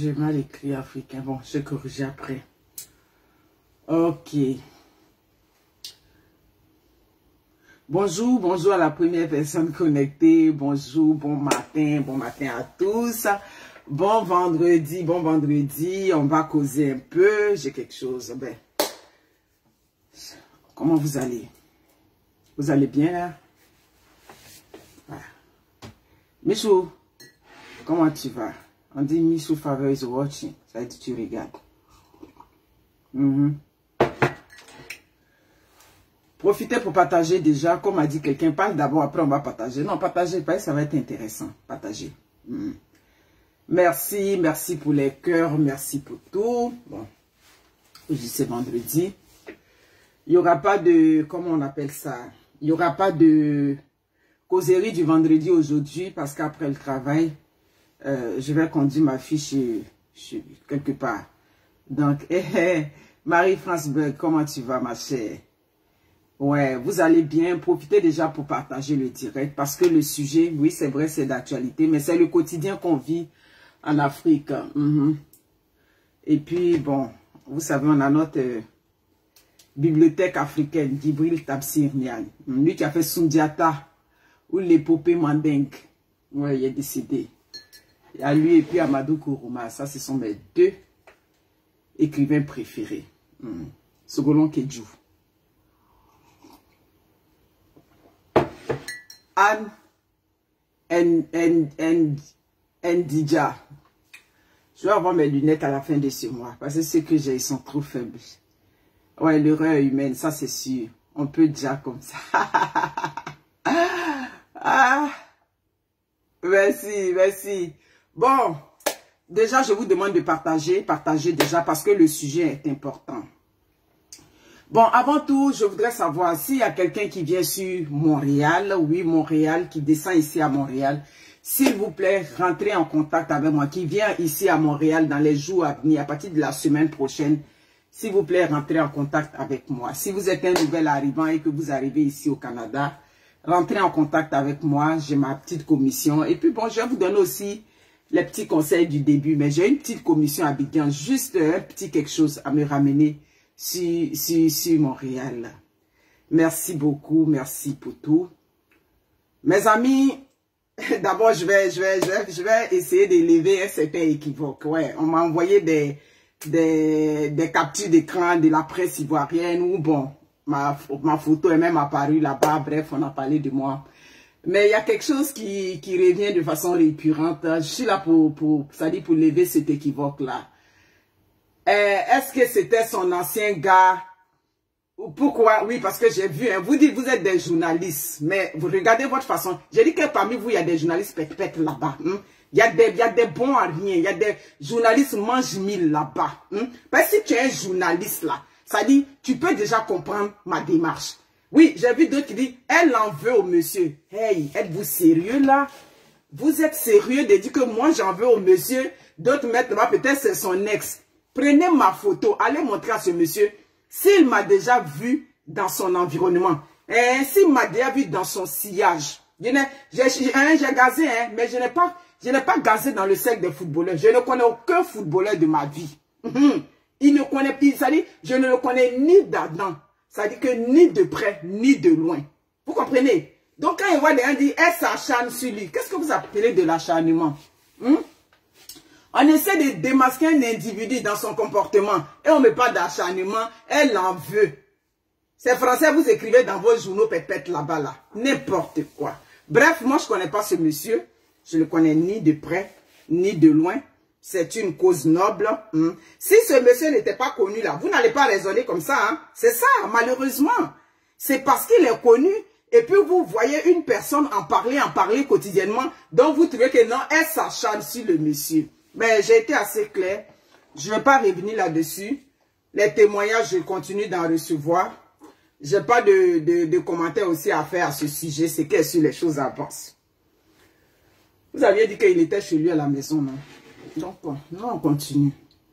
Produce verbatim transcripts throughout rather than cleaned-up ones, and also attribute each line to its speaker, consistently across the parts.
Speaker 1: j'ai mal écrit africain. Bon, je vais corriger après. Ok. Bonjour, bonjour à la première personne connectée. Bonjour, bon matin, bon matin à tous. Bon vendredi, bon vendredi. On va causer un peu. J'ai quelque chose. Ben, comment vous allez? Vous allez bien là? Voilà. Michou, comment tu vas? On dit Michou Favor is watching. Ça veut dire tu regardes. Mm-hmm. Profitez pour partager déjà. Comme a dit quelqu'un, parle d'abord, après on va partager. Non, partager, ça va être intéressant. Partager. Mm. Merci, merci pour les cœurs, merci pour tout. Bon, c'est vendredi. Il n'y aura pas de, comment on appelle ça? Il n'y aura pas de causerie du vendredi aujourd'hui parce qu'après le travail, euh, je vais conduire ma fille chez, chez quelque part. Donc, eh, eh, Marie-France Berg, comment tu vas ma chère? Ouais, vous allez bien. Profitez déjà pour partager le direct parce que le sujet, oui, c'est vrai, c'est d'actualité, mais c'est le quotidien qu'on vit en Afrique. Mm-hmm. Et puis, bon, vous savez, on a notre euh, bibliothèque africaine, Djibril Tafsir Niang. Lui qui a fait Sundiata ou l'épopée Mandingue. Ouais, il est décédé. Il y a lui et puis Amadou Kourouma. Ça, ce sont mes deux écrivains préférés. Mm. Sogolon Kedjou. Anne Ndija. Je vais avoir mes lunettes à la fin de ce mois. Parce que ceux que j'ai, ils sont trop faibles. Ouais, l'erreur humaine, ça c'est sûr. On peut dire comme ça. Ah, merci, merci. Bon, déjà je vous demande de partager. Partagez déjà parce que le sujet est important. Bon, avant tout, je voudrais savoir s'il y a quelqu'un qui vient sur Montréal, oui, Montréal, qui descend ici à Montréal. S'il vous plaît, rentrez en contact avec moi, qui vient ici à Montréal dans les jours à venir, à partir de la semaine prochaine. S'il vous plaît, rentrez en contact avec moi. Si vous êtes un nouvel arrivant et que vous arrivez ici au Canada, rentrez en contact avec moi, j'ai ma petite commission. Et puis bon, je vais vous donner aussi les petits conseils du début, mais j'ai une petite commission à Abidjan, juste un petit quelque chose à me ramener sur, sur, sur Montréal. Merci beaucoup, merci pour tout. Mes amis, d'abord je vais, je, vais, je, vais, je vais essayer d'élever un certain équivoque. Ouais, on m'a envoyé des, des, des captures d'écran de la presse ivoirienne où bon, ma, ma photo est même apparue là-bas, bref, on a parlé de moi. Mais il y a quelque chose qui, qui revient de façon récurrente. Je suis là pour, pour, ça dit pour lever cet équivoque-là. Est-ce que c'était son ancien gars? Pourquoi? Oui, parce que j'ai vu, hein, vous dites vous êtes des journalistes, mais vous regardez votre façon. J'ai dit que parmi vous, il y a des journalistes pète-pète là-bas. Hein? Il y a des, il y a des bons à rien. Il y a des journalistes mange-mille là-bas. Hein? Parce que si tu es un journaliste là, ça dit, tu peux déjà comprendre ma démarche. Oui, j'ai vu d'autres qui disent, elle en veut au monsieur. Hey, êtes-vous sérieux là? Vous êtes sérieux de dire que moi j'en veux au monsieur? D'autres mettent là, peut-être c'est son ex. Prenez ma photo, allez montrer à ce monsieur s'il m'a déjà vu dans son environnement, hein, s'il m'a déjà vu dans son sillage. J'ai gazé, hein, mais je n'ai pas, je n'ai pas gazé dans le cercle des footballeurs. Je ne connais aucun footballeur de ma vie. Il ne connaît plus, ça dit, je ne le connais ni d'Adam, ça dit que ni de près, ni de loin. Vous comprenez? Donc quand il voit des gens dire, elle s'acharne sur lui, qu'est-ce que vous appelez de l'acharnement? Hum? On essaie de démasquer un individu dans son comportement et on ne met pas d'acharnement, elle en veut. C'est français, vous écrivez dans vos journaux pépette là-bas, là. N'importe quoi. Bref, moi je ne connais pas ce monsieur. Je ne le connais ni de près, ni de loin. C'est une cause noble. Hein. Si ce monsieur n'était pas connu là, vous n'allez pas raisonner comme ça. Hein. C'est ça, malheureusement. C'est parce qu'il est connu. Et puis vous voyez une personne en parler, en parler quotidiennement. Donc vous trouvez que non, elle s'acharne sur le monsieur. Mais j'ai été assez clair. Je ne vais pas revenir là-dessus. Les témoignages, je continue d'en recevoir. Je n'ai pas de, de, de commentaires aussi à faire à ce sujet. C'est que sur les choses avancent. Vous aviez dit qu'il était chez lui à la maison, non? Donc, non, on continue.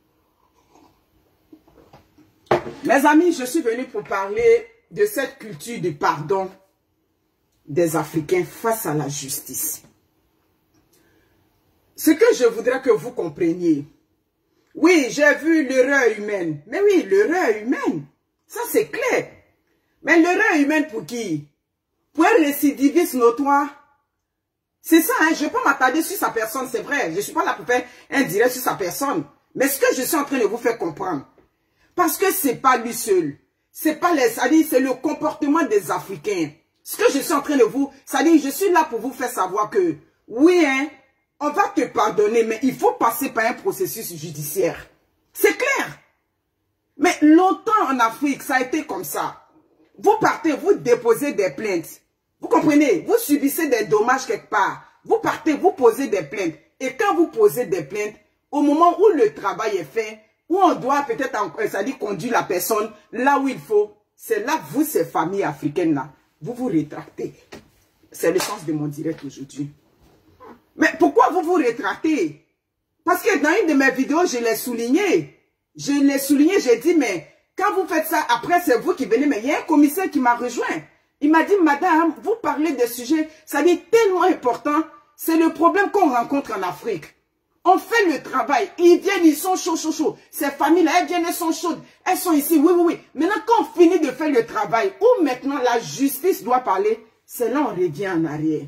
Speaker 1: Mes amis, je suis venu pour parler de cette culture du pardon des Africains face à la justice. Ce que je voudrais que vous compreniez, Oui, j'ai vu l'erreur humaine. Mais oui, l'erreur humaine. Ça, c'est clair. Mais l'erreur humaine pour qui? Pour un récidiviste notoire. C'est ça, hein, je ne vais pas m'attarder sur sa personne, c'est vrai. Je ne suis pas là pour faire un direct sur sa personne. Mais ce que je suis en train de vous faire comprendre, parce que ce n'est pas lui seul. C'est pas les, c'est le comportement des Africains. Ce que je suis en train de vous, c'est-à-dire, je suis là pour vous faire savoir que, oui, hein, on va te pardonner, mais il faut passer par un processus judiciaire. C'est clair. Mais longtemps en Afrique, ça a été comme ça. Vous partez, vous déposez des plaintes. Vous comprenez? Vous subissez des dommages quelque part. Vous partez, vous posez des plaintes. Et quand vous posez des plaintes, au moment où le travail est fait, où on doit peut-être, c'est-à-dire conduire la personne là où il faut, c'est là, vous, ces familles africaines-là, vous vous rétractez. C'est le sens de mon direct aujourd'hui. Mais pourquoi vous vous rétractez? Parce que dans une de mes vidéos, je l'ai souligné. Je l'ai souligné, j'ai dit, mais quand vous faites ça, après c'est vous qui venez. Mais il y a un commissaire qui m'a rejoint. Il m'a dit, madame, vous parlez de sujets, ça dit tellement important. C'est le problème qu'on rencontre en Afrique. On fait le travail, ils viennent, ils sont chauds, chauds, chauds. Ces familles-là, elles viennent, elles sont chaudes. Elles sont ici, oui, oui, oui. Maintenant, quand on finit de faire le travail, où maintenant la justice doit parler, c'est là on revient en arrière.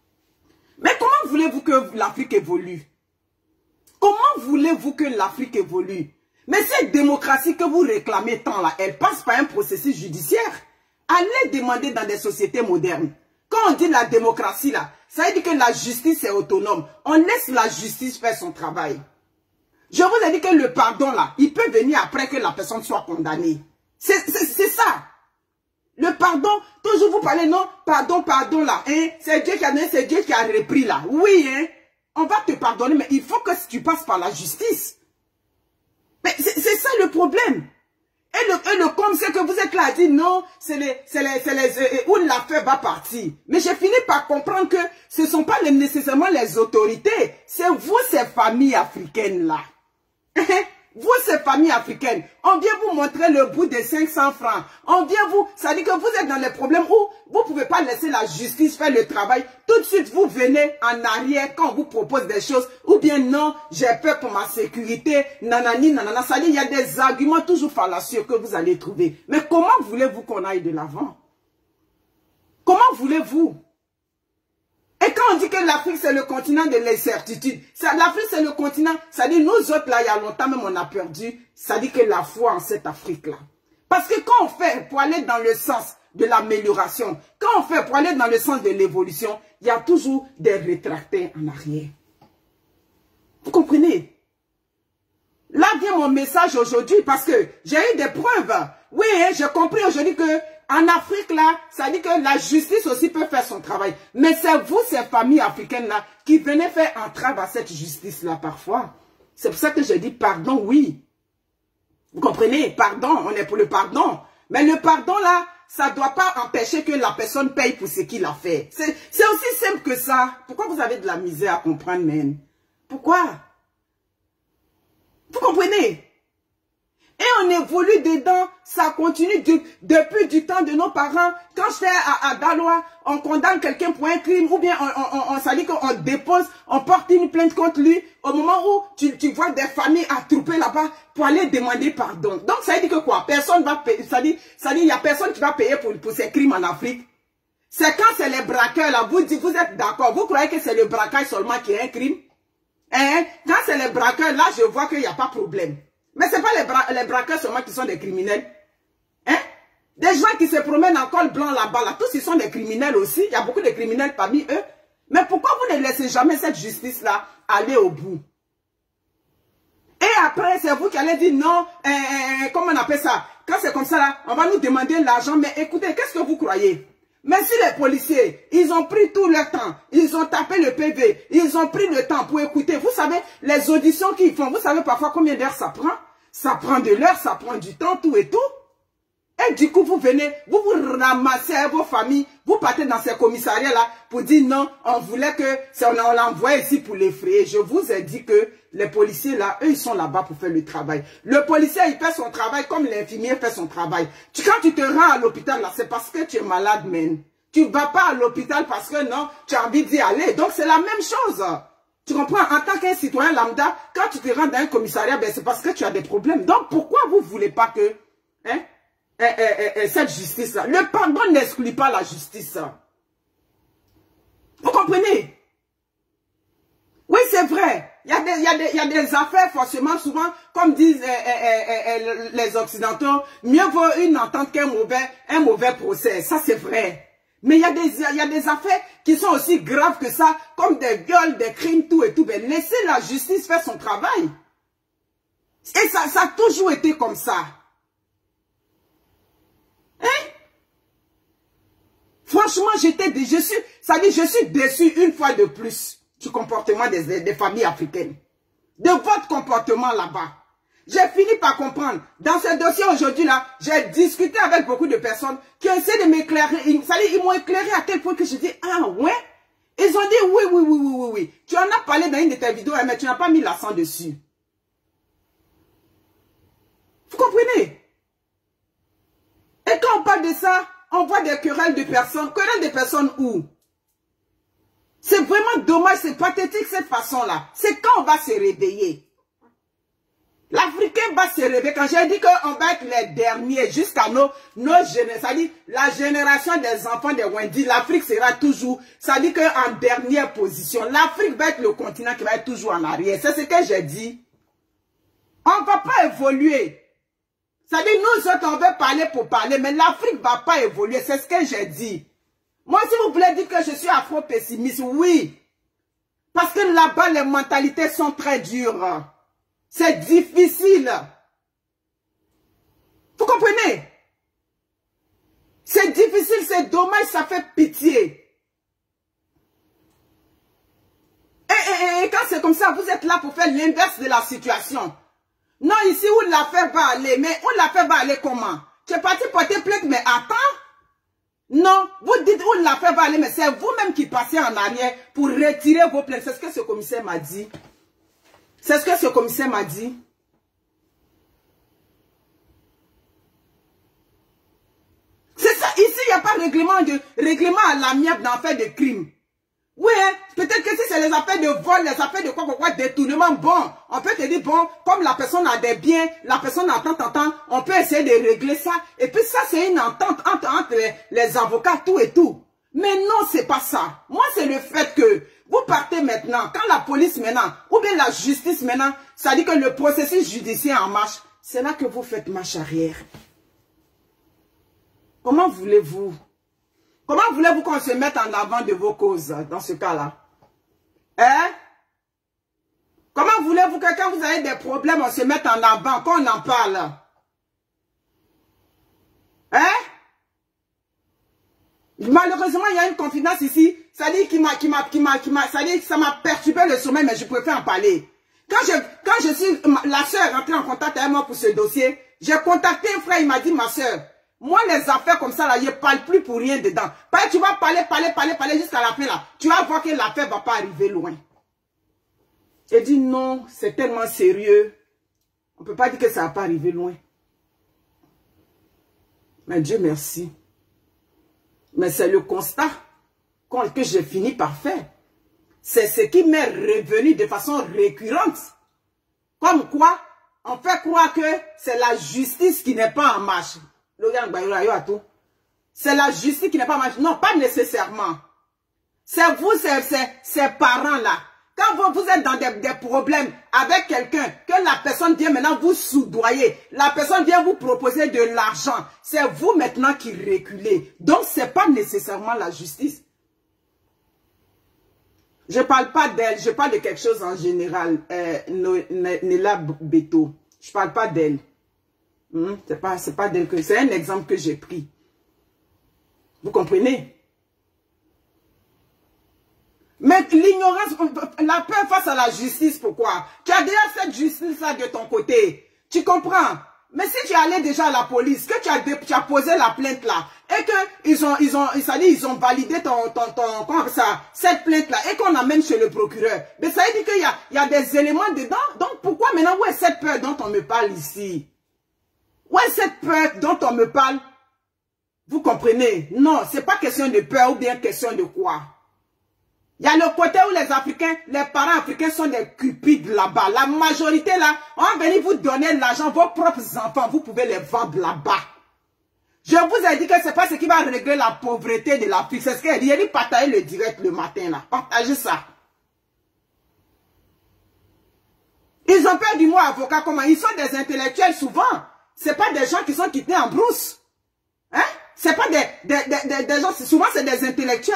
Speaker 1: Mais comment voulez-vous que l'Afrique évolue? Comment voulez-vous que l'Afrique évolue? Mais cette démocratie que vous réclamez tant là, elle passe par un processus judiciaire. Allez demander dans des sociétés modernes. Quand on dit la démocratie là, ça veut dire que la justice est autonome. On laisse la justice faire son travail. Je vous ai dit que le pardon là, il peut venir après que la personne soit condamnée. C'est ça. Le pardon, toujours vous parlez, non, pardon, pardon là. Hein, c'est Dieu qui a donné, c'est Dieu qui a repris là. Oui, hein, on va te pardonner, mais il faut que tu passes par la justice. Mais c'est ça le problème. Et le, et le com, c'est que vous êtes là à dire non, c'est les, c'est les, c'est les, euh, où l'affaire va partir. Mais j'ai fini par comprendre que ce ne sont pas les, nécessairement les autorités. C'est vous, ces familles africaines-là. Vous, ces familles africaines, on vient vous montrer le bout des cinq cents francs. On vient vous, ça dit que vous êtes dans les problèmes où vous ne pouvez pas laisser la justice faire le travail. Tout de suite, vous venez en arrière quand on vous propose des choses. Ou bien non, j'ai peur pour ma sécurité. Nanani, nanana. Ça dit, il y a des arguments toujours fallacieux que vous allez trouver. Mais comment voulez-vous qu'on aille de l'avant? Comment voulez-vous? Et quand on dit que l'Afrique, c'est le continent de l'incertitude, l'Afrique, c'est le continent, ça dit, nous autres, là, il y a longtemps, même on a perdu, ça dit que la foi en cette Afrique-là. Parce que quand on fait pour aller dans le sens de l'amélioration, quand on fait pour aller dans le sens de l'évolution, il y a toujours des rétractés en arrière. Vous comprenez? Là vient mon message aujourd'hui parce que j'ai eu des preuves. Oui, hein, j'ai compris aujourd'hui que en Afrique, là, ça dit que la justice aussi peut faire son travail. Mais c'est vous, ces familles africaines-là, qui venez faire entrave à cette justice-là parfois. C'est pour ça que je dis pardon, oui. Vous comprenez? Pardon, on est pour le pardon. Mais le pardon, là, ça ne doit pas empêcher que la personne paye pour ce qu'il a fait. C'est aussi simple que ça. Pourquoi vous avez de la misère à comprendre, même? Pourquoi? Vous comprenez? Et on évolue dedans, ça continue du, depuis du temps de nos parents. Quand j'étais à, à Daloa, on condamne quelqu'un pour un crime, ou bien on, on, on, ça dit qu'on dépose, on porte une plainte contre lui, au moment où tu, tu vois des familles attroupées là-bas pour aller demander pardon. Donc ça veut dire que quoi? Personne va payer, ça dit, ça dit, il n'y a personne qui va payer pour, pour ces crimes en Afrique. C'est quand c'est les braqueurs là, vous dites, vous êtes d'accord, vous croyez que c'est le braquage seulement qui est un crime? Hein? Quand c'est les braqueurs là, je vois qu'il n'y a pas de problème. Mais ce n'est pas les, bra les braqueurs seulement qui sont des criminels. Hein? Des gens qui se promènent en col blanc là-bas, là, tous ils sont des criminels aussi. Il y a beaucoup de criminels parmi eux. Mais pourquoi vous ne laissez jamais cette justice-là aller au bout? Et après, c'est vous qui allez dire non, euh, comment on appelle ça? Quand c'est comme ça, là, on va nous demander l'argent. Mais écoutez, qu'est-ce que vous croyez? Mais si les policiers, ils ont pris tout leur temps, ils ont tapé le P V, ils ont pris le temps pour écouter. Vous savez, les auditions qu'ils font, vous savez parfois combien d'heures ça prend? Ça prend de l'heure, ça prend du temps, tout et tout. Et du coup, vous venez, vous vous ramassez à vos familles, vous partez dans ces commissariats-là pour dire non, on voulait que, on l'a envoyé ici pour l'effrayer. Je vous ai dit que les policiers là, eux, ils sont là-bas pour faire le travail. Le policier, il fait son travail comme l'infirmier fait son travail. Tu, quand tu te rends à l'hôpital là, c'est parce que tu es malade, man. Tu ne vas pas à l'hôpital parce que non, tu as envie d'y aller. Donc, c'est la même chose. Tu comprends? En tant qu'un citoyen lambda, quand tu te rends dans un commissariat, ben c'est parce que tu as des problèmes. Donc, pourquoi vous ne voulez pas que hein, eh, eh, eh, eh, cette justice-là, le pardon n'exclut pas la justice. Vous comprenez? Oui, c'est vrai. Il y, a des, il, y a des, il y a des affaires, forcément, souvent, comme disent eh, eh, eh, eh, les Occidentaux, mieux vaut une entente qu'un mauvais, un mauvais procès. Ça, c'est vrai. Mais il y, a des, il y a des affaires qui sont aussi graves que ça, comme des viols, des crimes, tout et tout. Mais laissez la justice faire son travail. Et ça, ça a toujours été comme ça. Hein? Franchement, j'étais, je suis, ça dit, je suis déçu une fois de plus du comportement des, des familles africaines. De votre comportement là-bas. J'ai fini par comprendre. Dans ce dossier aujourd'hui-là, j'ai discuté avec beaucoup de personnes qui ont essayé de m'éclairer. Ils, ils m'ont éclairé à tel point que je dis, ah ouais. Ils ont dit, oui, oui, oui, oui, oui, oui. Tu en as parlé dans une de tes vidéos, mais tu n'as pas mis l'accent dessus. Vous comprenez? Et quand on parle de ça, on voit des querelles de personnes. Querelles de personnes où? C'est vraiment dommage, c'est pathétique cette façon-là. C'est quand on va se réveiller. L'Africain va se réveiller. Quand j'ai dit qu'on va être les derniers jusqu'à nos, nos générations, ça dit la génération des enfants des Wendy, l'Afrique sera toujours, ça dit qu'en dernière position. L'Afrique va être le continent qui va être toujours en arrière. C'est ce que j'ai dit. On ne va pas évoluer. Ça dit nous autres, on veut parler pour parler, mais l'Afrique ne va pas évoluer. C'est ce que j'ai dit. Moi, si vous voulez dire que je suis afro-pessimiste, oui. Parce que là-bas, les mentalités sont très dures. C'est difficile. Vous comprenez? C'est difficile, c'est dommage, ça fait pitié. Et, et, et quand c'est comme ça, vous êtes là pour faire l'inverse de la situation. Non, ici où l'affaire va aller, mais où l'affaire va aller comment? Tu es parti porter plainte, mais attends. Non, vous dites où l'affaire va aller, mais c'est vous-même qui passez en arrière pour retirer vos plaintes. C'est ce que ce commissaire m'a dit. C'est ce que ce commissaire m'a dit. C'est ça, ici, il n'y a pas de règlement, de, règlement à l'amiable dans l'affaire de crime. Oui, hein, peut-être que si c'est les affaires de vol, les affaires de quoi, quoi, quoi, détournement, bon, on peut te dire, bon, comme la personne a des biens, la personne entend, entend, on peut essayer de régler ça. Et puis ça, c'est une entente entre, entre les, les avocats, tout et tout. Mais non, c'est pas ça. Moi, c'est le fait que vous partez maintenant, quand la police maintenant, ou bien la justice maintenant, ça dit que le processus judiciaire en marche, c'est là que vous faites marche arrière. Comment voulez-vous? Comment voulez-vous qu'on se mette en avant de vos causes dans ce cas-là? Hein? Comment voulez-vous que quand vous avez des problèmes, on se mette en avant, qu'on en parle? Hein? Malheureusement, il y a une confidence ici. Ça dit qu'il m'a, qui m'a, qui m'a, qui m'a, ça dit que ça m'a perturbé le sommeil, mais je préfère en parler. Quand je, quand je suis, la soeur est rentrée en contact avec moi pour ce dossier, j'ai contacté un frère, il m'a dit, ma soeur, moi, les affaires comme ça, là, je ne parle plus pour rien dedans. Parce que tu vas parler, parler, parler, parler jusqu'à la fin, là. Tu vas voir que l'affaire ne va pas arriver loin. J'ai dit non, c'est tellement sérieux. On ne peut pas dire que ça ne va pas arriver loin. Mais Dieu merci. Mais c'est le constat que j'ai fini par faire. C'est ce qui m'est revenu de façon récurrente. Comme quoi, on fait croire que c'est la justice qui n'est pas en marche. C'est la justice qui n'est pas en marche. Non, pas nécessairement. C'est vous, ces parents-là. Quand vous, vous êtes dans des, des problèmes avec quelqu'un, que la personne vient maintenant vous soudoyer, la personne vient vous proposer de l'argent, c'est vous maintenant qui reculez. Donc, ce n'est pas nécessairement la justice. Je ne parle pas d'elle, je parle de quelque chose en général. Euh, Nela Beto. Je ne parle pas d'elle. Hmm? C'est pas, c'est pas d'elle que c'est un exemple que j'ai pris. Vous comprenez? Mais l'ignorance, la peur face à la justice, pourquoi? Tu as déjà cette justice-là de ton côté. Tu comprends? Mais si tu allais déjà à la police, que tu as, tu as posé la plainte là, et que ils ont, ils ont, ça dit, ils ont validé ton, ton, ton, comment ça, cette plainte là, et qu'on amène chez le procureur, mais ça veut dire qu'il y a, il y a des éléments dedans. Donc pourquoi maintenant, où est cette peur dont on me parle ici? Où est cette peur dont on me parle? Vous comprenez? Non, c'est pas question de peur ou bien question de quoi. Il y a le côté où les Africains, les parents africains sont des cupides là-bas. La majorité là, on va venir vous donner l'argent, vos propres enfants, vous pouvez les vendre là-bas. Je vous ai dit que c'est pas ce qui va régler la pauvreté de l'Afrique. C'est ce qu'elle dit. Il dit partager le direct le matin là. Partagez ça. Ils ont peur du mot avocat. Comment? Ils sont des intellectuels souvent. C'est pas des gens qui sont quittés en brousse. Hein? C'est pas des, des, des, des, des gens, souvent c'est des intellectuels.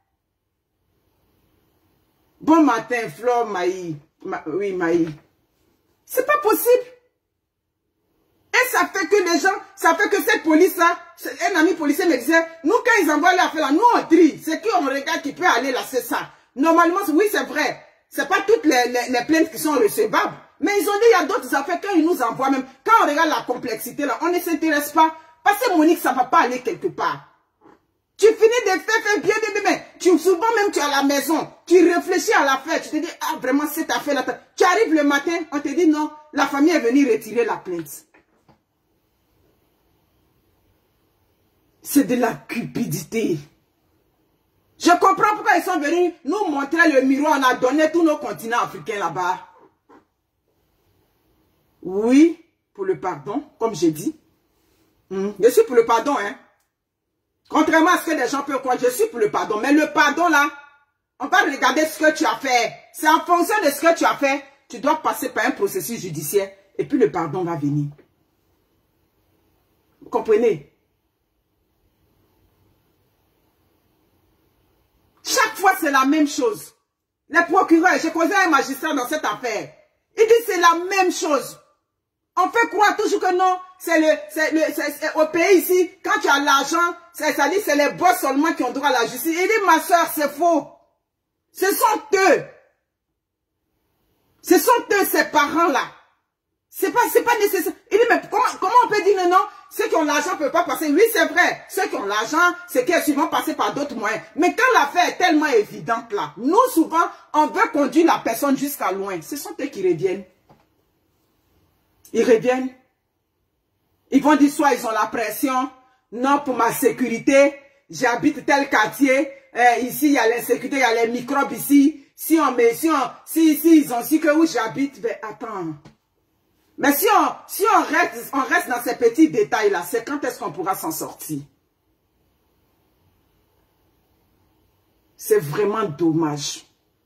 Speaker 1: Bon matin, Flore, Maï. Ma, oui, Maï. C'est pas possible. Et ça fait que les gens, ça fait que cette police-là, un ami policier me disait, nous quand ils envoient l'affaire là, nous on trie. C'est qu'on regarde qui peut aller là, c'est ça. Normalement, oui c'est vrai. C'est pas toutes les, les, les plaintes qui sont recevables. Mais ils ont dit, il y a d'autres affaires quand ils nous envoient même. Quand on regarde la complexité là, on ne s'intéresse pas. Parce que Monique, ça ne va pas aller quelque part. Tu finis de faire, faire bien, bien, bien. Tu, souvent même, tu es à la maison. Tu réfléchis à l'affaire. Tu te dis, ah, vraiment, cette affaire-là. Tu arrives le matin, on te dit, non, la famille est venue retirer la plainte. C'est de la cupidité. Je comprends pourquoi ils sont venus nous montrer le miroir. On a donné tous nos continents africains là-bas. Oui, pour le pardon, comme j'ai dit. Je suis pour le pardon, hein. Contrairement à ce que les gens peuvent croire, je suis pour le pardon. Mais le pardon, là, on va regarder ce que tu as fait. C'est en fonction de ce que tu as fait, tu dois passer par un processus judiciaire. Et puis le pardon va venir. Vous comprenez? Chaque fois, c'est la même chose. Les procureurs, j'ai causé un magistrat dans cette affaire. Il dit c'est la même chose. On fait croire toujours que non, c'est le, c'est le, c'est au pays ici, quand tu as l'argent, c'est, ça dit c'est les boss seulement qui ont droit à la justice. Il dit ma soeur, c'est faux. Ce sont eux. Ce sont eux, ces parents-là. C'est pas, c'est pas nécessaire. Il dit, mais comment, comment on peut dire non, non, ceux qui ont l'argent ne peuvent pas passer. Oui, c'est vrai. Ceux qui ont l'argent, c'est qu'ils souvent passé par d'autres moyens. Mais quand l'affaire est tellement évidente là, nous souvent, on veut conduire la personne jusqu'à loin. Ce sont eux qui reviennent. Ils reviennent. Ils vont dire soit ils ont la pression. Non, pour ma sécurité, j'habite tel quartier. Euh, ici, il y a l'insécurité, il y a les microbes ici. Si on met, si on, si, si ils ont su que où j'habite, ben attends. Mais si on, si on reste, on reste dans ces petits détails-là, c'est quand est-ce qu'on pourra s'en sortir? C'est vraiment dommage.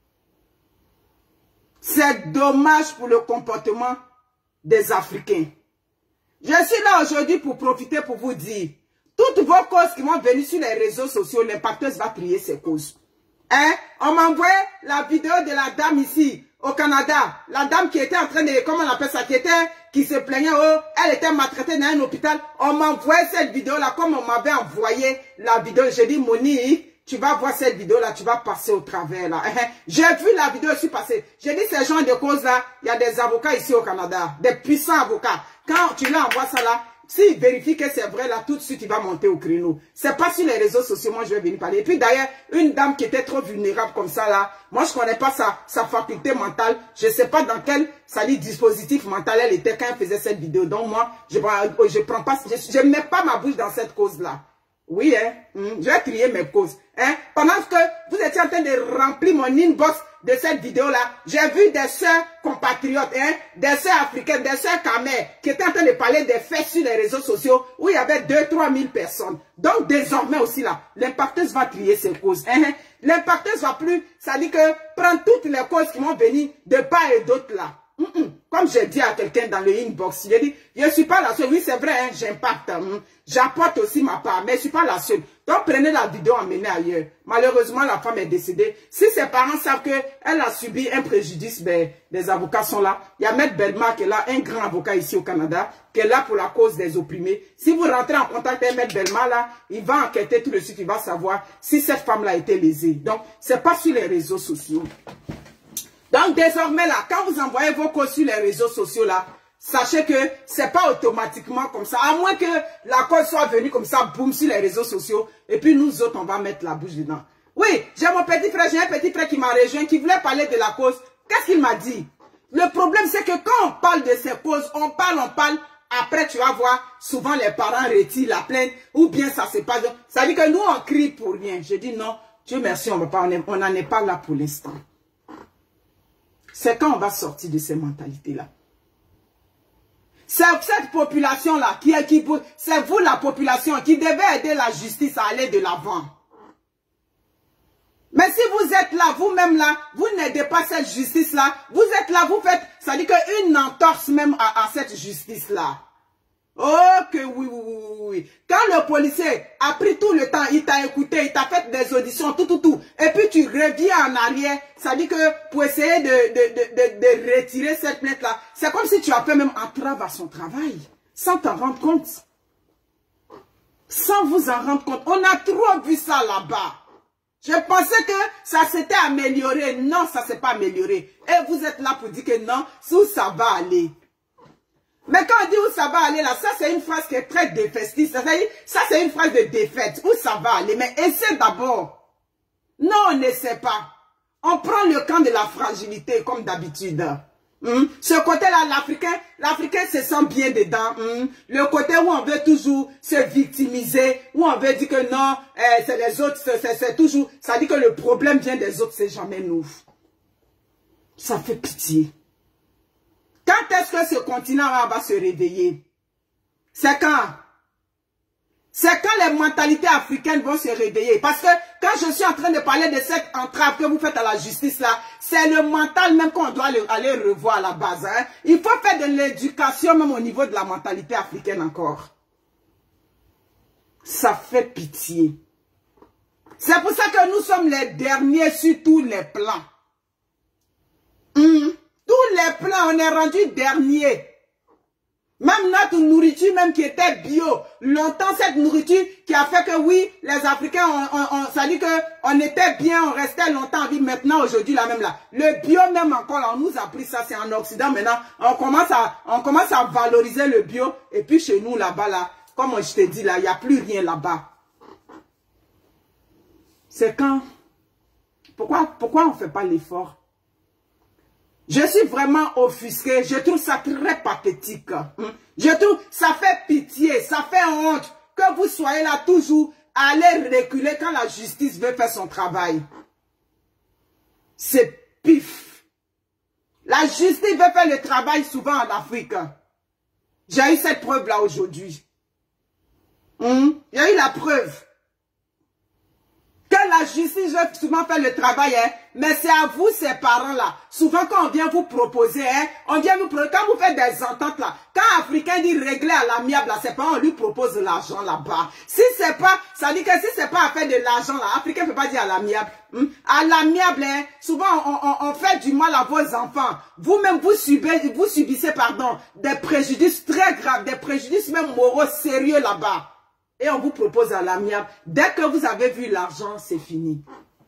Speaker 1: C'est dommage pour le comportement des Africains. Je suis là aujourd'hui pour profiter pour vous dire, toutes vos causes qui vont venir sur les réseaux sociaux, l'impacteuse va trier ces causes. Hein? On m'a envoyé la vidéo de la dame ici, au Canada. La dame qui était en train de, comment on appelle ça, qui était, qui se plaignait, oh, elle était maltraitée dans un hôpital. On m'a envoyé cette vidéo-là, comme on m'avait envoyé la vidéo. J'ai dit, Monique, tu vas voir cette vidéo-là, tu vas passer au travers, là. J'ai vu la vidéo, je suis passé. J'ai dit, ces gens de cause-là, il y a des avocats ici au Canada, des puissants avocats. Quand tu leur envoies ça là, s'il vérifie que c'est vrai, là, tout de suite, il va monter au créneau. C'est pas sur les réseaux sociaux, moi, je vais venir parler. Et puis, d'ailleurs, une dame qui était trop vulnérable comme ça, là, moi, je connais pas sa, sa faculté mentale. Je sais pas dans quel, ça dit, dispositif mental elle était quand elle faisait cette vidéo. Donc, moi, je, je prends pas, je, je mets pas ma bouche dans cette cause-là. Oui, hein, mm, je vais trier mes causes. Hein. Pendant que vous étiez en train de remplir mon inbox de cette vidéo-là, j'ai vu des sœurs compatriotes, hein, des sœurs africaines, des sœurs camères, qui étaient en train de parler des faits sur les réseaux sociaux, où il y avait deux trois mille personnes. Donc, désormais aussi là, l'impacteuse va trier ses causes. Hein. L'impacteuse va plus, ça dit que prendre toutes les causes qui vont venir de part et d'autre là. Mm -mm. Comme j'ai dit à quelqu'un dans le inbox, j'ai dit, je ne suis pas la seule. Oui, c'est vrai, hein, j'impacte. Hein. J'apporte aussi ma part, mais je ne suis pas la seule. Donc, prenez la vidéo, emmenez ailleurs. Malheureusement, la femme est décédée. Si ses parents savent qu'elle a subi un préjudice, ben, les avocats sont là. Il y a Maître Belma qui est là, un grand avocat ici au Canada, qui est là pour la cause des opprimés. Si vous rentrez en contact avec Maître Belma, là, il va enquêter tout de suite, il va savoir si cette femme-là a été lésée. Donc, ce n'est pas sur les réseaux sociaux. Donc, désormais, là, quand vous envoyez vos causes sur les réseaux sociaux, là, sachez que c'est pas automatiquement comme ça. À moins que la cause soit venue comme ça, boum, sur les réseaux sociaux. Et puis, nous autres, on va mettre la bouche dedans. Oui, j'ai mon petit frère, j'ai un petit frère qui m'a rejoint, qui voulait parler de la cause. Qu'est-ce qu'il m'a dit? Le problème, c'est que quand on parle de ces causes, on parle, on parle. Après, tu vas voir, souvent, les parents retirent la plainte. Ou bien ça se passe. Ça veut dire que nous, on crie pour rien. Je dis non. Dieu merci, on n'en est pas là pour l'instant. C'est quand on va sortir de ces mentalités-là. C'est cette population-là, qui est qui, c'est vous la population qui devait aider la justice à aller de l'avant. Mais si vous êtes là, vous-même là, vous n'aidez pas cette justice-là, vous êtes là, vous faites, ça dit qu'une entorse même à, à cette justice-là. Oh que oui, oui, oui, oui. Quand le policier a pris tout le temps, il t'a écouté, il t'a fait des auditions, tout, tout, tout, et puis tu reviens en arrière, ça dit que pour essayer de, de, de, de, de retirer cette plainte-là, c'est comme si tu as fait même entrave à son travail, sans t'en rendre compte. Sans vous en rendre compte. On a trop vu ça là-bas. Je pensais que ça s'était amélioré. Non, ça ne s'est pas amélioré. Et vous êtes là pour dire que non, où ça va aller. Mais quand on dit où ça va aller là, ça c'est une phrase qui est très défaitiste. Ça, ça c'est une phrase de défaite. Où ça va aller? Mais essaie d'abord. Non, on n'essaie pas. On prend le camp de la fragilité comme d'habitude. Hum. Ce côté-là, l'Africain, l'Africain se sent bien dedans. Hum. Le côté où on veut toujours se victimiser, où on veut dire que non, eh, c'est les autres, c'est toujours... Ça dit que le problème vient des autres, c'est jamais nous. Ça fait pitié. Quand est-ce que ce continent va se réveiller? C'est quand? C'est quand les mentalités africaines vont se réveiller. Parce que quand je suis en train de parler de cette entrave que vous faites à la justice là, c'est le mental même qu'on doit aller revoir à la base. Hein. Il faut faire de l'éducation même au niveau de la mentalité africaine encore. Ça fait pitié. C'est pour ça que nous sommes les derniers sur tous les plans. Mmh. Tous les plans, on est rendu dernier. Même notre nourriture, même qui était bio, longtemps cette nourriture qui a fait que oui, les Africains, on, on, on, ça dit que on était bien, on restait longtemps en vie. Maintenant, aujourd'hui, là même là, le bio même encore, là, on nous a pris ça, c'est en Occident maintenant. On commence à, on commence à valoriser le bio. Et puis chez nous là-bas là, comme je te dis là, il n'y a plus rien là-bas. C'est quand? Pourquoi, pourquoi on ne fait pas l'effort? Je suis vraiment offusqué. Je trouve ça très pathétique. Je trouve, ça fait pitié, ça fait honte que vous soyez là toujours à aller reculer quand la justice veut faire son travail. C'est pif. La justice veut faire le travail souvent en Afrique. J'ai eu cette preuve là aujourd'hui. Hum? J'ai eu la preuve. Que la justice veut souvent faire le travail, hein, mais c'est à vous, ces parents-là. Souvent, quand on vient vous proposer, hein, on vient vous proposer, quand vous faites des ententes là, quand Africain dit régler à l'amiable, là, c'est pas on lui propose de l'argent là-bas. Si c'est pas, ça dit que si c'est pas à faire de l'argent là, Africain ne peut pas dire à l'amiable. Hein? À l'amiable, hein, souvent, on, on, on fait du mal à vos enfants. Vous-même, vous subissez, vous subissez, pardon, des préjudices très graves, des préjudices même moraux sérieux là-bas. Et on vous propose à l'amiable. Dès que vous avez vu l'argent, c'est fini.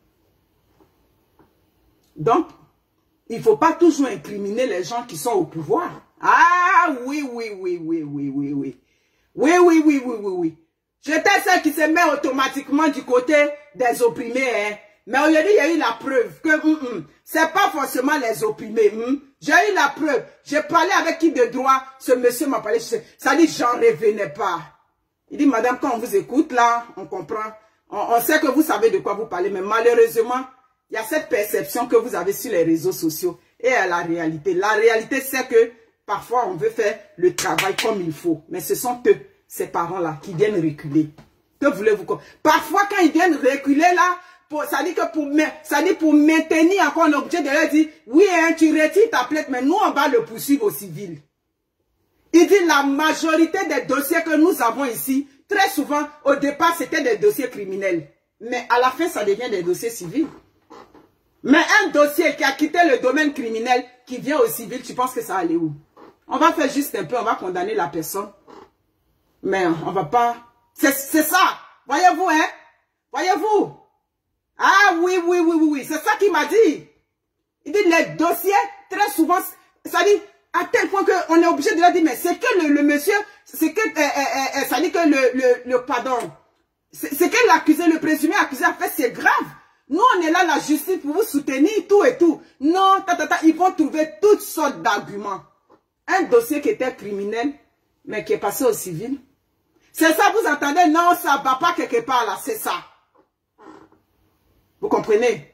Speaker 1: Donc, il ne faut pas toujours incriminer les gens qui sont au pouvoir. Ah oui, oui, oui, oui, oui, oui, oui. Oui, oui, oui, oui, oui, oui. J'étais celle qui se met automatiquement du côté des opprimés. Hein. Mais aujourd'hui, il y a eu la preuve que mm, mm, c'est pas forcément les opprimés. Mm. J'ai eu la preuve. J'ai parlé avec qui de droit. Ce monsieur m'a parlé. Ça dit, j'en revenais pas. Il dit, madame, quand on vous écoute, là, on comprend. On, on sait que vous savez de quoi vous parlez, mais malheureusement, il y a cette perception que vous avez sur les réseaux sociaux et à la réalité. La réalité, c'est que parfois, on veut faire le travail comme il faut. Mais ce sont eux, ces parents-là, qui viennent reculer. Que voulez-vous? Parfois, quand ils viennent reculer, là, pour, ça dit que pour, ça dit pour maintenir encore un objet de leur dire, oui, hein, tu retires ta plainte, mais nous, on va le poursuivre au civil. Il dit la majorité des dossiers que nous avons ici, très souvent, au départ, c'était des dossiers criminels. Mais à la fin, ça devient des dossiers civils. Mais un dossier qui a quitté le domaine criminel, qui vient au civil, tu penses que ça allait où? On va faire juste un peu, on va condamner la personne. Mais on va pas... C'est ça. Voyez-vous, hein? Voyez-vous? Ah oui, oui, oui, oui, oui. C'est ça qu'il m'a dit. Il dit les dossiers, très souvent, ça dit... À tel point qu'on est obligé de leur dire, mais c'est que le, le monsieur, c'est que, euh, euh, euh, ça dit que le, le, le pardon, c'est que l'accusé, le présumé accusé a fait, c'est grave. Nous, on est là, la justice, pour vous soutenir, tout et tout. Non, ta, ta, ta, ils vont trouver toutes sortes d'arguments. Un dossier qui était criminel, mais qui est passé au civil. C'est ça, vous entendez? Non, ça va pas quelque part là, c'est ça. Vous comprenez?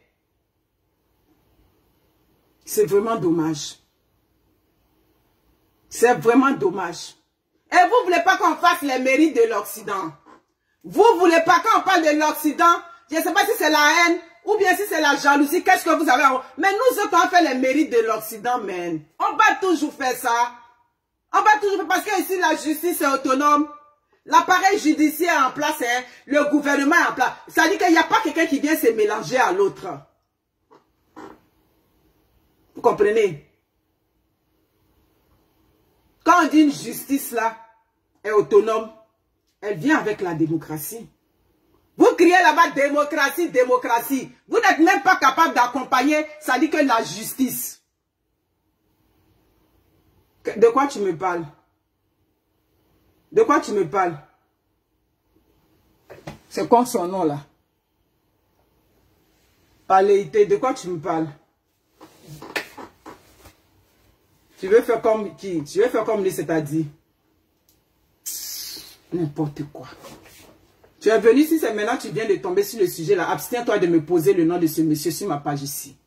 Speaker 1: C'est vraiment dommage. C'est vraiment dommage. Et vous ne voulez pas qu'on fasse les mérites de l'Occident. Vous ne voulez pas qu'on parle de l'Occident. Je ne sais pas si c'est la haine ou bien si c'est la jalousie. Qu'est-ce que vous avez? Mais nous autres, on fait les mérites de l'Occident, man. On va toujours faire ça. On va toujours faire parce que ici, la justice est autonome. L'appareil judiciaire est en place, hein, le gouvernement est en place. Ça veut dire qu'il n'y a pas quelqu'un qui vient se mélanger à l'autre. Vous comprenez? Quand on dit une justice là est autonome, elle vient avec la démocratie. Vous criez là-bas démocratie, démocratie. Vous n'êtes même pas capable d'accompagner, ça dit que la justice. De quoi tu me parles? De quoi tu me parles? C'est quoi son nom là? Paléité, de quoi tu me parles? Tu veux faire comme qui? Tu veux faire comme lui, c'est-à-dire? N'importe quoi. Tu es venu, si c'est maintenant tu viens de tomber sur le sujet là, abstiens-toi de me poser le nom de ce monsieur sur ma page ici.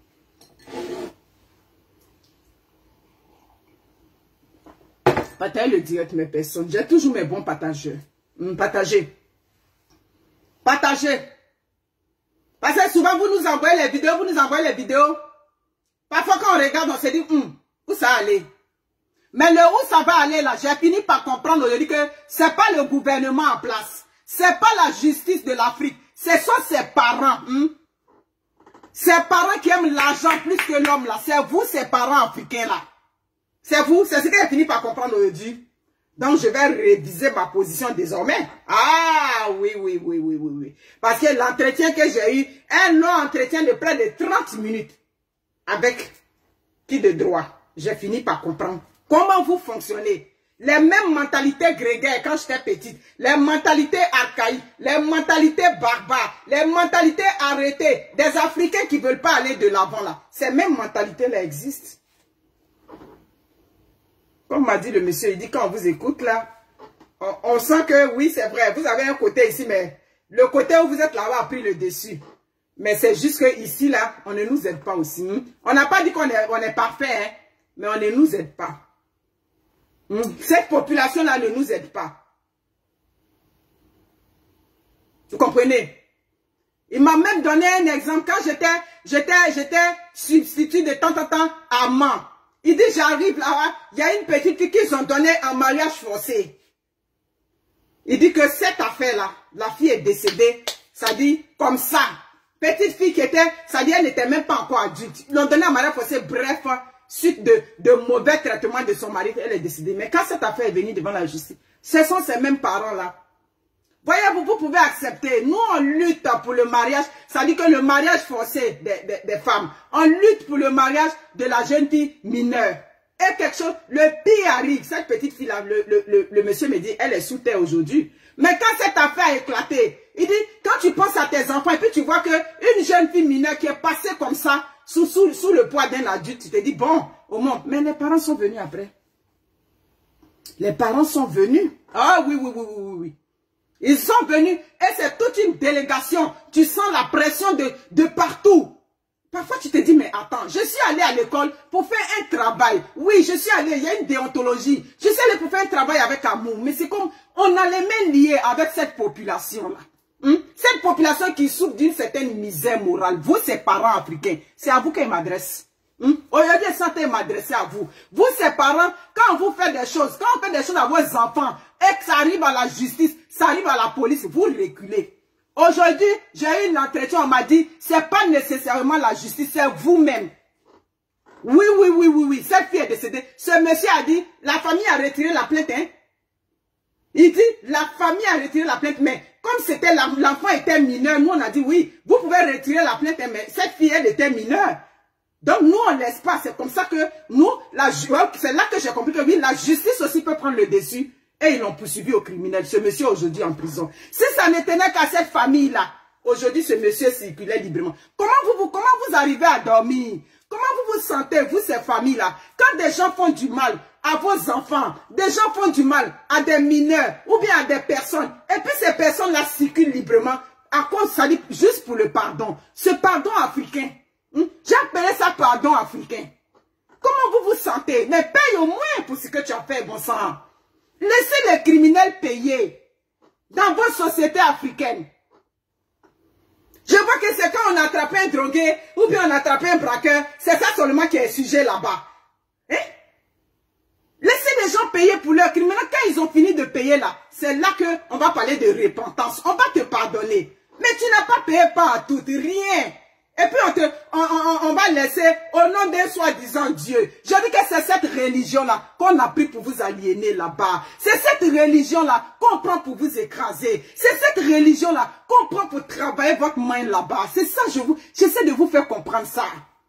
Speaker 1: Partagez le direct mes personnes. J'ai toujours mes bons partageurs. Hum, partagez. Partagez. Parce que souvent vous nous envoyez les vidéos, vous nous envoyez les vidéos. Parfois quand on regarde, on se dit, hum, où ça allait? Mais le où ça va aller là, j'ai fini par comprendre aujourd'hui que c'est pas le gouvernement en place. C'est pas la justice de l'Afrique. Ce sont ses parents. Hum? Ses parents qui aiment l'argent plus que l'homme là. C'est vous, ses parents africains là. C'est vous, c'est ce que j'ai fini par comprendre aujourd'hui. Donc, je vais réviser ma position désormais. Ah, oui, oui, oui, oui, oui, oui. Parce que l'entretien que j'ai eu, un long entretien de près de trente minutes avec qui de droit, j'ai fini par comprendre comment vous fonctionnez. Les mêmes mentalités grégaires quand j'étais petite, les mentalités archaïques, les mentalités barbares, les mentalités arrêtées, des Africains qui ne veulent pas aller de l'avant là. Ces mêmes mentalités-là existent. Comme m'a dit le monsieur, il dit quand on vous écoute là, on, on sent que oui c'est vrai, vous avez un côté ici, mais le côté où vous êtes là-bas a pris le dessus. Mais c'est juste que ici là, on ne nous aide pas aussi. On n'a pas dit qu'on est, on est parfait, hein, mais on ne nous aide pas. Cette population-là ne nous aide pas. Vous comprenez? Il m'a même donné un exemple. Quand j'étais j'étais, j'étais substitut de temps en temps à Mans. Il dit, j'arrive là, il y a une petite fille qu'ils ont donné en mariage forcé. Il dit que cette affaire-là, la fille est décédée, ça dit comme ça. Petite fille qui était, ça dit elle n'était même pas encore adulte. Ils l'ont donné en mariage forcé, bref, suite de, de mauvais traitements de son mari, elle est décédée. Mais quand cette affaire est venue devant la justice, ce sont ces mêmes parents-là. Voyez, vous, vous pouvez accepter. Nous, on lutte pour le mariage. Ça dit que le mariage forcé des, des, des femmes. On lutte pour le mariage de la jeune fille mineure. Et quelque chose, le pire arrive. Cette petite fille-là, le, le, le, le monsieur me dit, elle est sous terre aujourd'hui. Mais quand cette affaire a éclaté, il dit, quand tu penses à tes enfants et puis tu vois qu'une jeune fille mineure qui est passée comme ça, sous, sous, sous le poids d'un adulte, tu te dis, bon, au moins, mais les parents sont venus après. Les parents sont venus. Ah oui, oui, oui, oui, oui. Ils sont venus et c'est toute une délégation. Tu sens la pression de, de partout. Parfois, tu te dis, mais attends, je suis allé à l'école pour faire un travail. Oui, je suis allé, il y a une déontologie. Je suis allé pour faire un travail avec amour. Mais c'est comme, on a les mains liées avec cette population-là. Hum? Cette population qui souffre d'une certaine misère morale. Vous, ces parents africains, c'est à vous qu'elle m'adresse. Hum? Aujourd'hui, elle s'entend m'adresser à vous. Vous, ces parents, quand vous faites des choses, quand on fait des choses à vos enfants, et que ça arrive à la justice, ça arrive à la police, vous reculez. Aujourd'hui, j'ai eu un entretien, on m'a dit, c'est pas nécessairement la justice, c'est vous-même. Oui, oui, oui, oui, oui, cette fille est décédée. Ce monsieur a dit, la famille a retiré la plainte, hein. Il dit, la famille a retiré la plainte, mais comme c'était l'enfant était mineur, nous on a dit, oui, vous pouvez retirer la plainte, mais cette fille, elle était mineure. Donc nous, on ne laisse pas. C'est comme ça que nous, c'est là que j'ai compris que oui, la justice aussi peut prendre le dessus. Et ils l'ont poursuivi au criminel. Ce monsieur aujourd'hui en prison. Si ça ne tenait qu'à cette famille-là, aujourd'hui ce monsieur circulait librement. Comment vous, vous, comment vous arrivez à dormir? Comment vous vous sentez, vous, ces familles-là? Quand des gens font du mal à vos enfants, des gens font du mal à des mineurs ou bien à des personnes, et puis ces personnes-là circulent librement, à cause, ça dit, juste pour le pardon. Ce pardon africain. Hmm? J'ai appelé ça pardon africain. Comment vous vous sentez? Mais paye au moins pour ce que tu as fait, bon sang. Laissez les criminels payer dans vos sociétés africaines. Je vois que c'est quand on attrape un drogué ou bien on attrape un braqueur, c'est ça seulement qui est sujet là-bas. Hein? Laissez les gens payer pour leurs criminels. Quand ils ont fini de payer là, c'est là qu'on va parler de repentance. On va te pardonner. Mais tu n'as pas payé partout, rien. Et puis on, te, on, on, on va laisser au nom d'un soi-disant Dieu. Je dis que c'est cette religion-là qu'on a pris pour vous aliéner là-bas. C'est cette religion-là qu'on prend pour vous écraser. C'est cette religion-là qu'on prend pour travailler votre main là-bas. C'est ça, je vous, j'essaie de vous faire comprendre ça.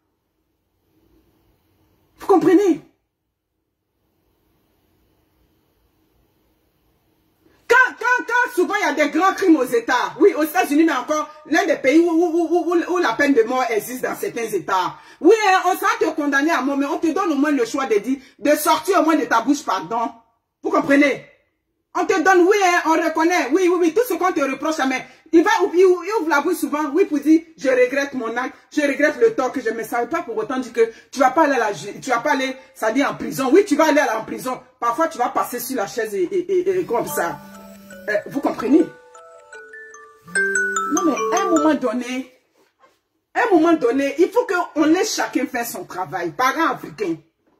Speaker 1: Vous comprenez? Quand, quand, quand souvent il y a des grands crimes aux États, oui, aux États-Unis, mais encore l'un des pays où, où, où, où, où la peine de mort existe dans certains États. Oui, hein, on s'en te condamner à mort, mais on te donne au moins le choix de dire, de sortir au moins de ta bouche, pardon. Vous comprenez? On te donne, oui, hein, on reconnaît, oui, oui, oui, tout ce qu'on te reproche, mais il va, il, il ouvre la bouche souvent, oui, pour dire, je regrette mon acte, je regrette le tort que je me savais pas pour autant dire que tu vas pas aller à la, tu vas pas aller, ça dit en prison. Oui, tu vas aller en prison. Parfois, tu vas passer sur la chaise et, et, et, et comme ça. Euh, vous comprenez? Non, mais à un moment donné, à un moment donné, il faut qu'on laisse chacun faire son travail. Parents africains.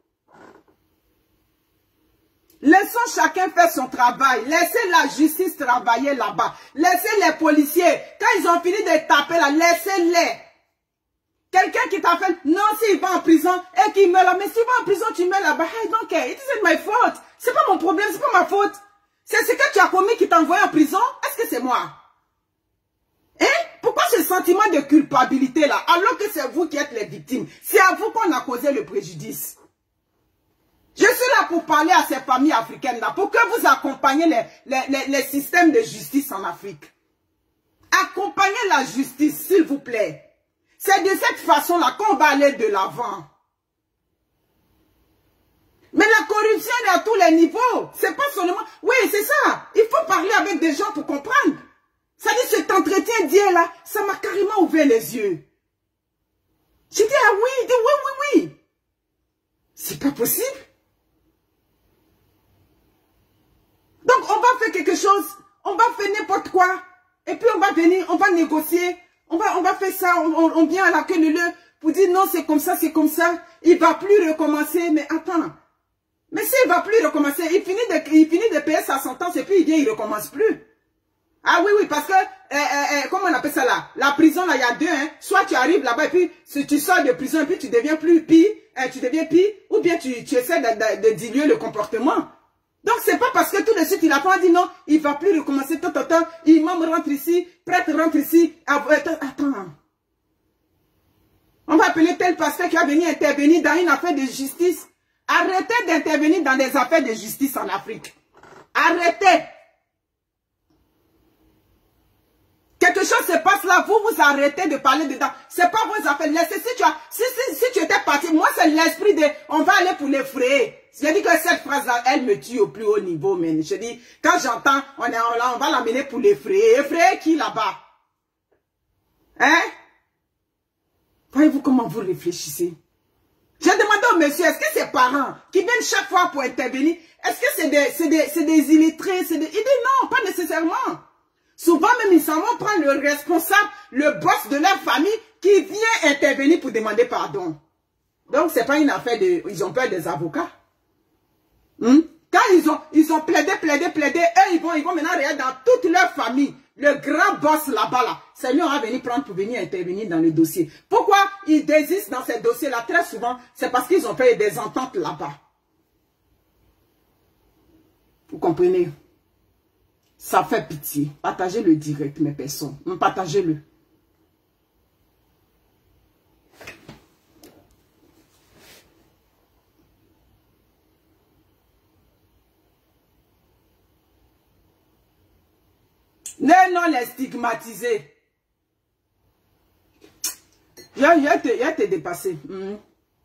Speaker 1: Laissons chacun faire son travail. Laissez la justice travailler là-bas. Laissez les policiers. Quand ils ont fini de taper là, laissez-les. Quelqu'un qui t'a fait, non, s'il va en prison et qu'il meurt là, mais s'il va en prison, tu meurs là-bas. I don't care. It isn't my fault. C'est pas mon problème, c'est pas ma faute. C'est ce que tu as commis qui t'a envoyé en prison? Est-ce que c'est moi? Hein? Pourquoi ce sentiment de culpabilité là? Alors que c'est vous qui êtes les victimes. C'est à vous qu'on a causé le préjudice. Je suis là pour parler à ces familles africaines là, pour que vous accompagnez les, les, les, les systèmes de justice en Afrique. Accompagnez la justice, s'il vous plaît. C'est de cette façon là qu'on va aller de l'avant. Mais la corruption est à tous les niveaux. C'est pas seulement... Oui, c'est ça. Il faut parler avec des gens pour comprendre. Ça dit, cet entretien d'hier là, ça m'a carrément ouvert les yeux. J'ai dit, ah oui, il dit, oui, oui, oui. C'est pas possible. Donc, on va faire quelque chose. On va faire n'importe quoi. Et puis, on va venir, on va négocier. On va, on va faire ça. On, on, on vient à la queue de l'œuf pour dire, non, c'est comme ça, c'est comme ça. Il va plus recommencer. Mais attends. Mais s'il ne va plus recommencer, il finit, de, il finit de payer sa sentence et puis il vient, il ne recommence plus. Ah oui, oui, parce que, euh, euh, comment on appelle ça là? La prison, là, il y a deux, hein. Soit tu arrives là-bas et puis si tu sors de prison et puis tu deviens plus pire, hein, tu deviens pire, ou bien tu, tu essaies de, de, de diluer le comportement. Donc, c'est pas parce que tout de suite, il a pas dit non, il ne va plus recommencer, tant, tant, tant, imam rentre ici, prêtre rentre ici, attends. On va appeler tel pasteur qui a venu intervenir dans une affaire de justice. Arrêtez d'intervenir dans des affaires de justice en Afrique. Arrêtez. Quelque chose se passe là, vous vous arrêtez de parler dedans. C'est pas vos affaires. Laissez, si tu as, si, si, si tu étais parti, moi c'est l'esprit de, on va aller pour les frayer. J'ai dit que cette phrase-là, elle me tue au plus haut niveau, mais je dis, quand j'entends, on est là, on va l'amener pour les frayer. Effrayer qui là-bas? Hein? Voyez-vous comment vous réfléchissez? J'ai demandé au monsieur, est-ce que ses parents qui viennent chaque fois pour intervenir, est-ce que c'est des, c'est des, c'est des illettrés? Des... Il dit non, pas nécessairement. Souvent même, ils s'en vont prendre le responsable, le boss de leur famille qui vient intervenir pour demander pardon. Donc, c'est pas une affaire de... Ils ont peur des avocats. Hmm? Quand ils ont, ils ont plaidé, plaidé, plaidé, eux, ils vont, ils vont maintenant regarder dans toute leur famille. Le grand boss là-bas, là, c'est lui on va venir prendre pour venir intervenir dans le dossier. Pourquoi ils désistent dans ces dossiers-là? Très souvent, c'est parce qu'ils ont fait des ententes là-bas. Vous comprenez? Ça fait pitié. Partagez le direct, mes personnes. Partagez-le. Non, non, les stigmatiser. Je vais te, te dépasser. Mm.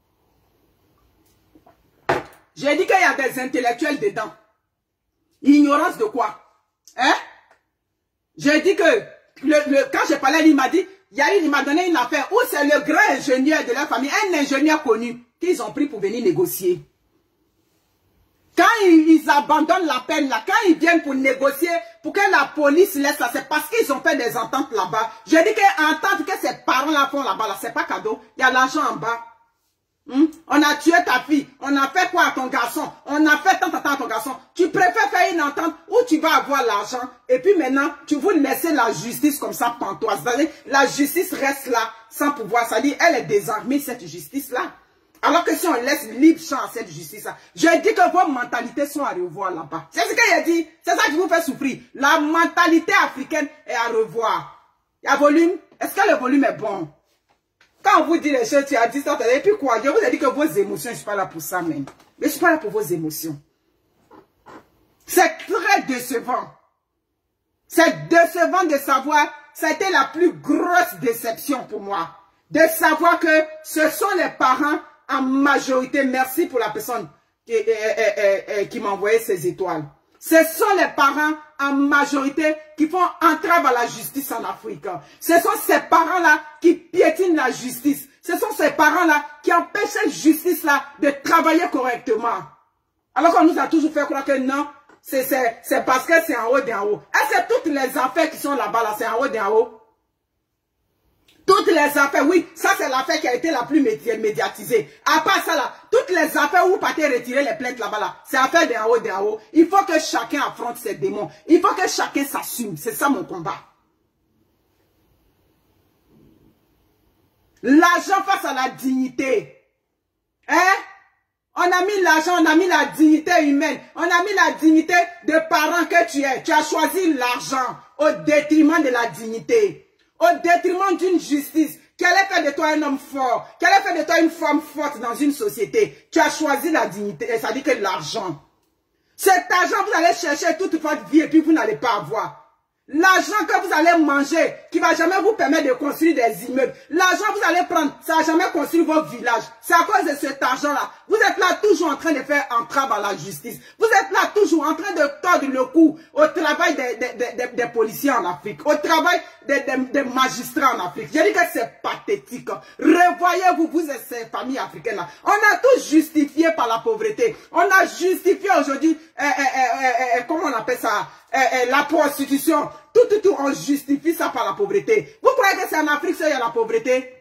Speaker 1: J'ai dit qu'il y a des intellectuels dedans. Ignorance de quoi? Hein? J'ai dit que le, le, quand j'ai parlé, il m'a dit, il y a une, il m'a donné une affaire où c'est le grand ingénieur de leur famille, un ingénieur connu, qu'ils ont pris pour venir négocier. Quand ils, ils abandonnent la peine là, quand ils viennent pour négocier, pour que la police laisse là, c'est parce qu'ils ont fait des ententes là-bas. Je dis que entente que ces parents là font là-bas, là, c'est pas cadeau. Il y a l'argent en bas. Hmm? On a tué ta fille, on a fait quoi à ton garçon, on a fait tant, tant, tant à ton garçon. Tu préfères faire une entente où tu vas avoir l'argent et puis maintenant tu veux laisser la justice comme ça pantoise. La justice reste là sans pouvoir, ça dit elle est désarmée cette justice là. Alors que si on laisse libre champ à cette justice là, je dis que vos mentalités sont à revoir là-bas. C'est ce qu'il a dit, c'est ça qui vous fait souffrir. La mentalité africaine est à revoir. Il y a volume, est-ce que le volume est bon? Quand on vous dit les choses, tu as dit ça, et puis quoi? Je vous ai dit que vos émotions, je ne suis pas là pour ça même. Mais je ne suis pas là pour vos émotions. C'est très décevant. C'est décevant de savoir, ça a été la plus grosse déception pour moi. De savoir que ce sont les parents en majorité, merci pour la personne qui, euh, euh, euh, qui m'a envoyé ces étoiles. Ce sont les parents en majorité qui font entrave à la justice en Afrique. Ce sont ces parents-là qui piétinent la justice. Ce sont ces parents-là qui empêchent cette justice-là de travailler correctement. Alors qu'on nous a toujours fait croire que non, c'est parce que c'est en haut d'en haut. Et c'est toutes les affaires qui sont là-bas, là, c'est en haut d'en haut. Toutes les affaires, oui, ça c'est l'affaire qui a été la plus médiatisée. À part ça là, toutes les affaires où vous partez retirer les plaintes là-bas là, c'est affaire d'en haut, d'en haut. Il faut que chacun affronte ses démons. Il faut que chacun s'assume. C'est ça mon combat. L'argent face à la dignité. Hein? On a mis l'argent, on a mis la dignité humaine. On a mis la dignité de parent que tu es. Tu as choisi l'argent au détriment de la dignité. Au détriment d'une justice qui allait faire de toi un homme fort, qui allait faire de toi une femme forte dans une société. Tu as choisi la dignité, ça dit que l'argent. Cet argent, vous allez chercher toute votre vie et puis vous n'allez pas avoir. L'argent que vous allez manger, qui ne va jamais vous permettre de construire des immeubles. L'argent que vous allez prendre, ça ne va jamais construire vos villages. C'est à cause de cet argent-là. Vous êtes là toujours en train de faire entrave à la justice. Vous êtes là toujours en train de tordre le cou au travail des, des, des, des, des policiers en Afrique, au travail des, des, des magistrats en Afrique. Je dis que c'est pathétique. Revoyez-vous, vous êtes ces familles africaines-là. On a tout justifié par la pauvreté. On a justifié aujourd'hui, euh, euh, euh, euh, comment on appelle ça, euh, euh, la prostitution. Tout, tout, tout, on justifie ça par la pauvreté. Vous croyez que c'est en Afrique qu'il y a la pauvreté?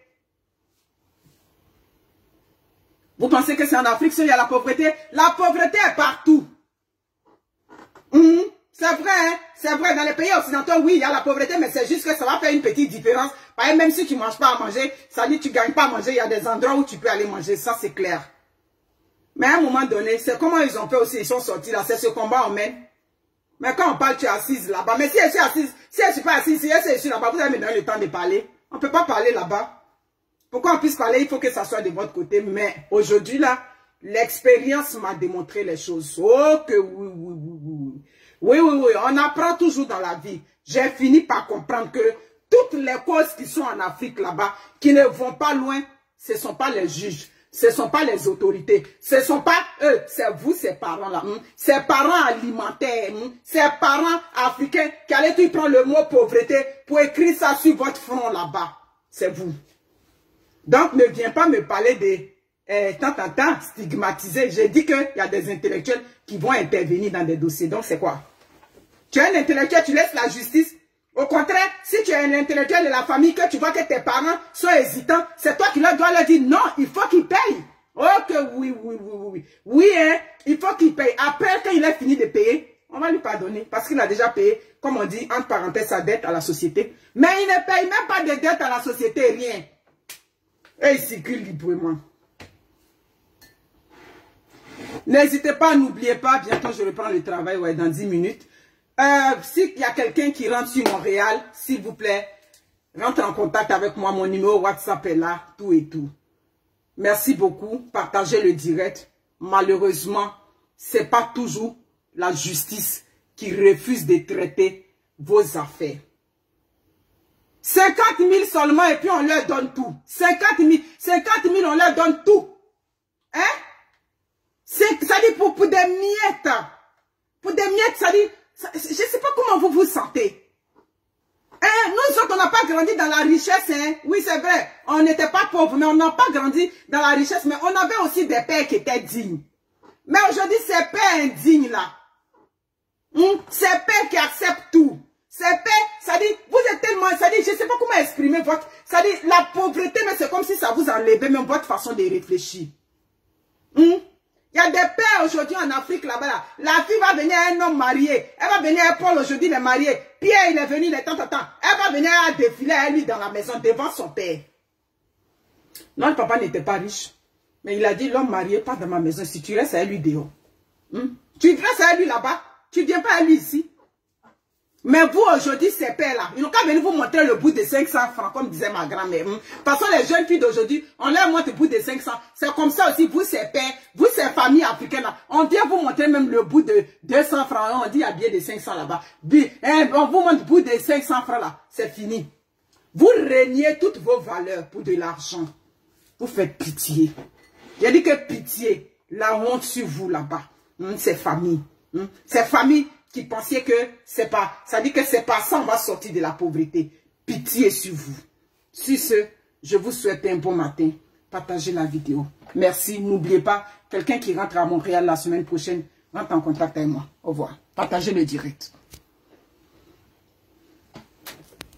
Speaker 1: Vous pensez que c'est en Afrique qu'il y a la pauvreté? La pauvreté est partout. Mmh, c'est vrai, hein? C'est vrai, dans les pays occidentaux, oui, il y a la pauvreté, mais c'est juste que ça va faire une petite différence. Par exemple, même si tu ne manges pas à manger, ça dit que tu ne gagnes pas à manger, il y a des endroits où tu peux aller manger, ça c'est clair. Mais à un moment donné, c'est comment ils ont fait aussi, ils sont sortis là, c'est ce combat on mène. Mais quand on parle, tu es assise là-bas. Mais si je suis assise, si je ne suis pas assise, si je suis là-bas, vous allez me donner le temps de parler. On ne peut pas parler là-bas. Pour qu'on puisse parler, il faut que ça soit de votre côté. Mais aujourd'hui, là, l'expérience m'a démontré les choses. Oh que oui, oui, oui, oui. Oui, oui, oui. On apprend toujours dans la vie. J'ai fini par comprendre que toutes les causes qui sont en Afrique là-bas, qui ne vont pas loin, ce ne sont pas les juges. Ce ne sont pas les autorités, ce ne sont pas eux, c'est vous ces parents-là, hein? Ces parents alimentaires, hein? Ces parents africains qui allaient tout prendre le mot pauvreté pour écrire ça sur votre front là-bas. C'est vous. Donc ne viens pas me parler de euh, tant, tant, tant, stigmatisé. J'ai dit qu'il y a des intellectuels qui vont intervenir dans des dossiers. Donc c'est quoi? Tu es un intellectuel, tu laisses la justice. Au contraire, si tu es un intellectuel de la famille, que tu vois que tes parents sont hésitants, c'est toi qui leur dois leur dire non, il faut qu'ils payent. Oh que oui, oui, oui, oui, oui. Oui, hein, il faut qu'il paye. Après, quand il a fini de payer, on va lui pardonner. Parce qu'il a déjà payé, comme on dit, entre parenthèses, sa dette à la société. Mais il ne paye même pas de dette à la société, rien. Et il circule librement. N'hésitez pas, n'oubliez pas, bientôt je reprends le travail, ouais, dans dix minutes. Euh, S'il y a quelqu'un qui rentre sur Montréal, s'il vous plaît, rentre en contact avec moi. Mon numéro WhatsApp est là, tout et tout. Merci beaucoup. Partagez le direct. Malheureusement, ce n'est pas toujours la justice qui refuse de traiter vos affaires. cinquante mille seulement et puis on leur donne tout. cinquante mille, cinquante mille, on leur donne tout. Hein? Ça dit pour, pour des miettes. Pour des miettes, ça dit... Je ne sais pas comment vous vous sentez. Hein, nous autres, on n'a pas grandi dans la richesse. Hein. Oui, c'est vrai. On n'était pas pauvres, mais on n'a pas grandi dans la richesse. Mais on avait aussi des pères qui étaient dignes. Mais aujourd'hui, ces pères indignes là, hum, ces pères qui acceptent tout, ces pères, ça dit, vous êtes tellement, ça dit, je ne sais pas comment exprimer votre, ça dit, la pauvreté, mais c'est comme si ça vous enlevait même votre façon de réfléchir. Hum? Il y a des pères aujourd'hui en Afrique là-bas. Là. La fille va venir à un homme marié. Elle va venir à Paul aujourd'hui, il est marié. Pierre, il est venu, il est tant, tant, tant. Elle va venir à défiler à lui dans la maison devant son père. Notre papa n'était pas riche. Mais il a dit, l'homme marié, pas dans ma maison. Si tu restes à lui dehors. Hmm? Tu restes à lui là-bas. Tu ne viens pas à lui ici. Mais vous, aujourd'hui, ces pères-là, ils n'ont qu'à venir vous montrer le bout de cinq cents francs, comme disait ma grand-mère. Hmm? Parce que les jeunes filles d'aujourd'hui, on leur montre le bout de cinq cents. C'est comme ça aussi, vous, ces pères, vous, ces familles africaines-là, on vient vous montrer même le bout de deux cents francs. On dit, il y a bien de cinq cents là-bas. On vous montre le bout de cinq cents francs là. C'est fini. Vous reniez toutes vos valeurs pour de l'argent. Vous faites pitié. J'ai dit que pitié, la honte sur vous là-bas. Hmm? Ces familles. Hmm? Ces familles qui pensaient que c'est pas, ça dit que c'est pas ça, on va sortir de la pauvreté. Pitié sur vous. Sur ce, je vous souhaite un bon matin. Partagez la vidéo. Merci. N'oubliez pas, quelqu'un qui rentre à Montréal la semaine prochaine, rentre en contact avec moi. Au revoir. Partagez le direct.